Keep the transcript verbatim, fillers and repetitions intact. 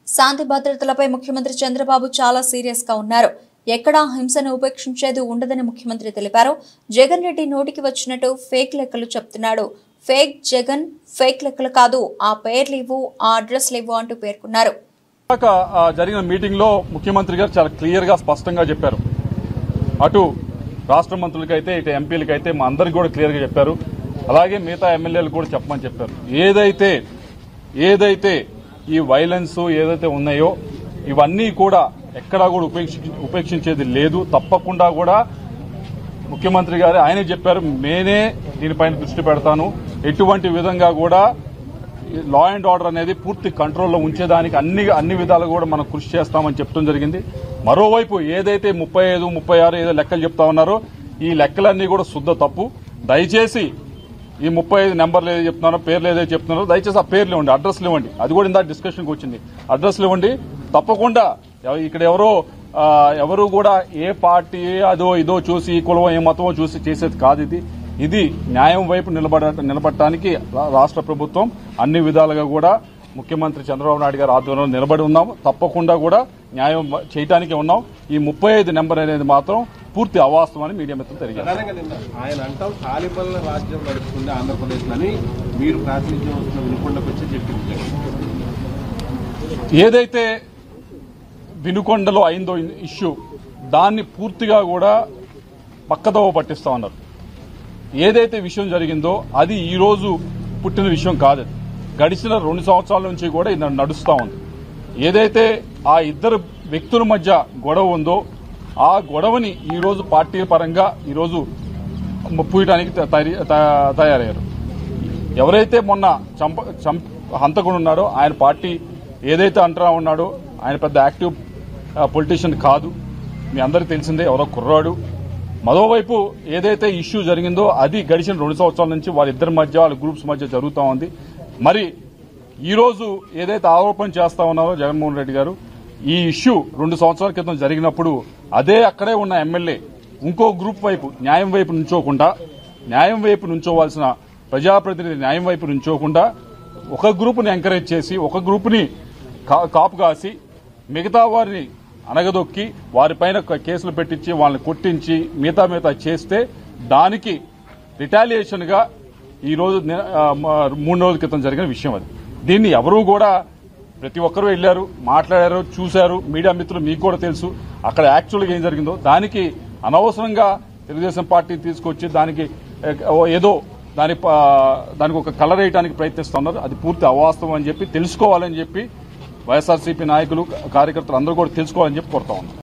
శాంతి భద్రతలపై ముఖ్యమంత్రి చంద్రబాబు చాలా సీరియస్ గా ఉన్నారు. ఎక్కడా హింసను ఉపేక్షించేది ఉండదని ముఖ్యమంత్రి తెలిపారు. జగన్ రెడ్డి నోటికి వచ్చినట్టు ఫేక్ లెక్కలు చెప్తున్నాడు. ఫేక్ జగన్, ఫేక్ లెక్కలు కాదు, ఆ పేర్లు ఇవ్వు, ఆ అడ్రస్లు ఇవ్వు అంటూ పేర్కొన్నారు. జరిగిన మీటింగ్ లో ముఖ్యమంత్రి గారు చాలా క్లియర్ గా స్పష్టంగా చెప్పారు. అటు రాష్ట్ర మంత్రులకైతే ఇటు ఎంపీలకైతే మా అందరికి కూడా క్లియర్ గా చెప్పారు. అలాగే మిగతా ఎమ్మెల్యేలు కూడా చెప్పమని చెప్పారు. ఏదైతే ఏదైతే ఈ వైలెన్స్ ఏదైతే ఉన్నాయో ఇవన్నీ కూడా ఎక్కడా కూడా ఉపేక్షించేది లేదు. తప్పకుండా కూడా ముఖ్యమంత్రి గారు ఆయనే చెప్పారు, నేనే దీనిపైన దృష్టి పెడతాను. ఎటువంటి విధంగా కూడా లా అండ్ ఆర్డర్ అనేది పూర్తి కంట్రోల్లో ఉంచేదానికి అన్ని అన్ని విధాలు కూడా మనం కృషి చేస్తామని చెప్తూ జరిగింది. మరోవైపు ఏదైతే ముప్పై ఐదు ముప్పై ఆరు ఏదో లెక్కలు చెప్తా ఉన్నారో ఈ లెక్కలన్నీ కూడా శుద్ధ తప్పు. దయచేసి ఈ ముప్పై ఐదు నెంబర్లు ఏదో చెప్తున్నారో పేర్లు ఏదో చెప్తున్నారో దయచేసి ఆ పేర్లు ఇవ్వండి, అడ్రస్లు ఇవ్వండి. అది కూడా ఇందాక డిస్కషన్కి వచ్చింది. అడ్రస్లు ఇవ్వండి. తప్పకుండా ఇక్కడ ఎవరో ఎవరు కూడా ఏ పార్టీ అదో ఇదో చూసి ఈ కులం ఏ మతమో చూసి చేసేది కాదు. ఇది ఇది న్యాయం వైపు నిలబడ నిలబడటానికి రాష్ట్ర ప్రభుత్వం అన్ని విధాలుగా కూడా ముఖ్యమంత్రి చంద్రబాబు నాయుడు గారి ఆధ్వర్యంలో నిలబడి ఉన్నాము. తప్పకుండా కూడా న్యాయం చేయడానికే ఉన్నాం. ఈ ముప్పై ఐదు నెంబర్ అనేది మాత్రం పూర్తి అవాస్తవమని మీడియా మిత్రులు తెలియజేస్తారు. ఆయన అంటాం తాలిబాన్ల రాజ్యం నడుస్తుంది ఆంధ్రప్రదేశ్ అని మీరు ప్రాతినిధ్యం వస్తున్న వినుకొండకు వచ్చి చెప్పింది. ఏదైతే వినుకొండలో అయిందో ఇష్యూ దాన్ని పూర్తిగా కూడా పక్కదోవ పట్టిస్తా ఉన్నారు. ఏదైతే విషయం జరిగిందో అది ఈ రోజు పుట్టిన విషయం కాదు. గడిచిన రెండు సంవత్సరాల నుంచి కూడా ఇది నడుస్తూ ఉంది. ఏదైతే ఆ ఇద్దరు వ్యక్తుల మధ్య గొడవ ఉందో ఆ గొడవని ఈ రోజు పార్టీ పరంగా ఈరోజు పూయటానికి తయారయ్యారు. ఎవరైతే మొన్న చంప చంప హంతకుడు ఉన్నాడో ఆయన పార్టీ ఏదైతే అంటా ఉన్నాడో ఆయన పెద్ద యాక్టివ్ పొలిటీషియన్ కాదు. మీ అందరికీ తెలిసిందే, ఎవరో కుర్రాడు. మరోవైపు ఏదైతే ఇష్యూ జరిగిందో అది గడిచిన రెండు సంవత్సరాల నుంచి వాళ్ళిద్దరి మధ్య వాళ్ళ గ్రూప్స్ మధ్య జరుగుతూ ఉంది. మరి ఈ రోజు ఏదైతే ఆరోపణ చేస్తా ఉన్నారో జగన్మోహన్ రెడ్డి గారు, ఈ ఇష్యూ రెండు సంవత్సరాల క్రితం జరిగినప్పుడు అదే అక్కడే ఉన్న ఎమ్మెల్యే ఇంకో గ్రూప్ వైపు న్యాయం వైపు నుంచోకుండా న్యాయం వైపు నుంచోవాల్సిన ప్రజాప్రతినిధి న్యాయం వైపు నుంచోకుండా ఒక గ్రూప్ని ఎంకరేజ్ చేసి ఒక గ్రూప్ని కాపు కాసి మిగతా వారిని అనగదొక్కి వారిపైన కేసులు పెట్టించి వాళ్ళని కొట్టించి మిగతా మిగతా చేస్తే దానికి రిటాలియేషన్ గా ఈ రోజు మూడు రోజుల క్రితం జరిగిన విషయం అది. దీన్ని ఎవరూ కూడా ప్రతి ఒక్కరూ వెళ్లారు, మాట్లాడారు, చూశారు. మీడియా మిత్రులు మీకు కూడా తెలుసు అక్కడ యాక్చువల్గా ఏం జరిగిందో. దానికి అనవసరంగా తెలుగుదేశం పార్టీ తీసుకొచ్చి దానికి ఏదో దాని దానికి ఒక కలర్ వేయడానికి ప్రయత్నిస్తున్నారు. అది పూర్తి అవాస్తవం అని చెప్పి తెలుసుకోవాలని చెప్పి వైఎస్ఆర్సీపీ నాయకులు కార్యకర్తలు అందరూ కూడా తెలుసుకోవాలని చెప్పి కోరుతా ఉన్నారు.